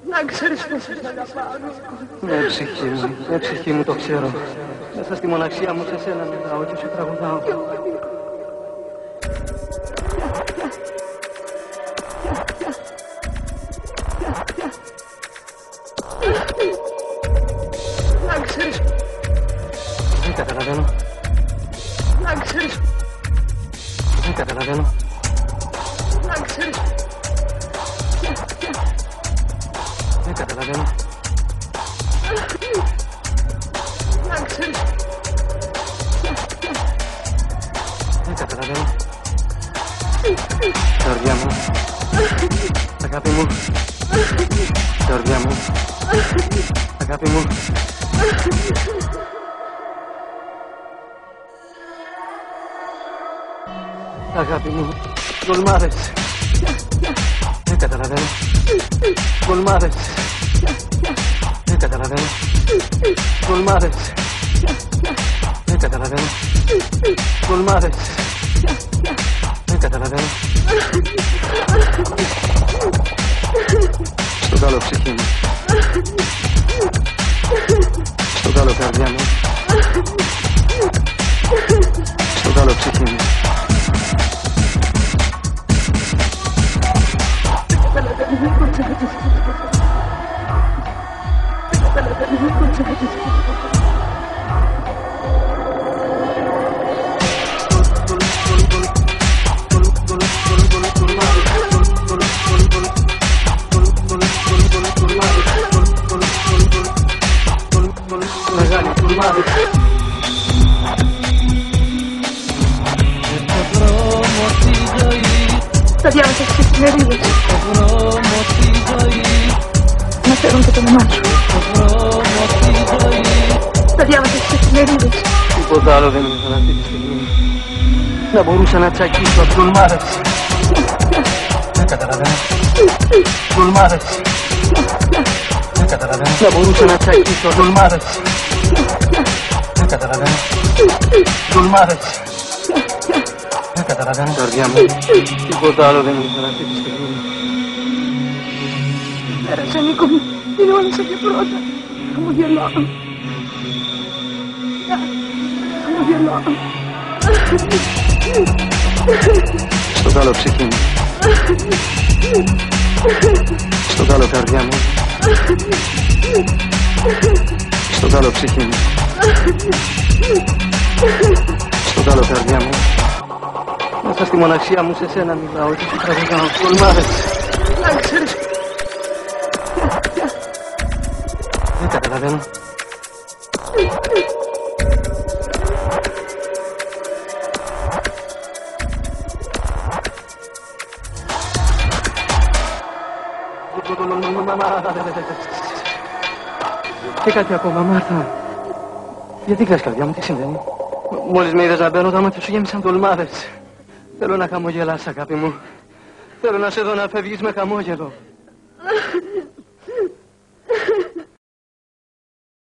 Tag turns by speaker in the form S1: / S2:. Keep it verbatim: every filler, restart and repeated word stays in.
S1: Να ξέρεις πως σε αγαπάω.
S2: Ναι, ψυχή μου, ναι, ψυχή μου, το ξέρω. Μέσα στη μοναξιά μου σε σένα μιλάω και σου τραγουδάω.
S1: Να ξέρεις.
S2: Δεν καταλαβαίνω.
S1: Να ξέρεις.
S2: Δεν καταλαβαίνω.
S1: Να ξέρεις.
S2: Δεν καταλαβαίνω.
S1: Να ξέρεις.
S2: Δεν καταλαβαίνω. Καρδιά μου. Αγάπη μου. Καρδιά μου. Αγάπη μου. Αγάπη μου. Γκολμάδες. Δεν καταλαβαίνω. Γκολμάδες. Δεν καταλαβαίνω. Γκολμάδες. Δεν καταλαβαίνω. Γκολμάδες. Δεν καταλαβαίνω. Στο καλό ψυχή μου. Στο καλό καρδιά μου. Στο καλό ψυχή μου. Μεγάλη κουρμάδη. Στο δρόμο τη ζωή.
S1: Τα διάβασα στις εφημερίδες.
S2: Στο δρόμο τη ζωή.
S1: Να φέρουν και το όνομά σου.
S2: Στο δρόμο τη ζωή.
S1: Τα διάβασα στις εφημερίδες.
S2: Τίποτα άλλο δεν ήθελα αυτή τη στιγμή. Να μπορούσα να τσακίσω από γκολμάδες. Δεν καταλαβαίνω. Γκολμάδες. Δεν καταλαβαίνω. Να μπορούσα να τσακίσω από γκολμάδες. Δεν καταλαβαίνω. Γκολμάδες. Δεν καταλαβαίνω. Καρδιά μου. Τίποτα άλλο δεν ήθελα αυτή τη στιγμή.
S1: Πέρασε, Νίκο μου. Είναι όλα σαν και πρώτα. Χαμογελάω. Χαμογελάω.
S2: Στο καλό ψυχή μου. Στο καλό καρδιά μου. Στο καλό ψυχή μου. Στο καλό καρδιά μου. Μέσα στη μοναξιά μου σε σένα μιλάω και σου τραγουδάω. Γκολμάδες.
S1: Να ξέρεις.
S2: Δεν καταλαβαίνω. Και κάτι ακόμα, Μάρθα. Γιατί κλαις, καρδιά μου, τι συμβαίνει? Μόλις με είδες να μπαίνω, τα μάτια σου γέμισαν τολμάδες. Θέλω να χαμογελάς, αγάπη μου. Θέλω να σε δω να φεύγεις με χαμόγελο.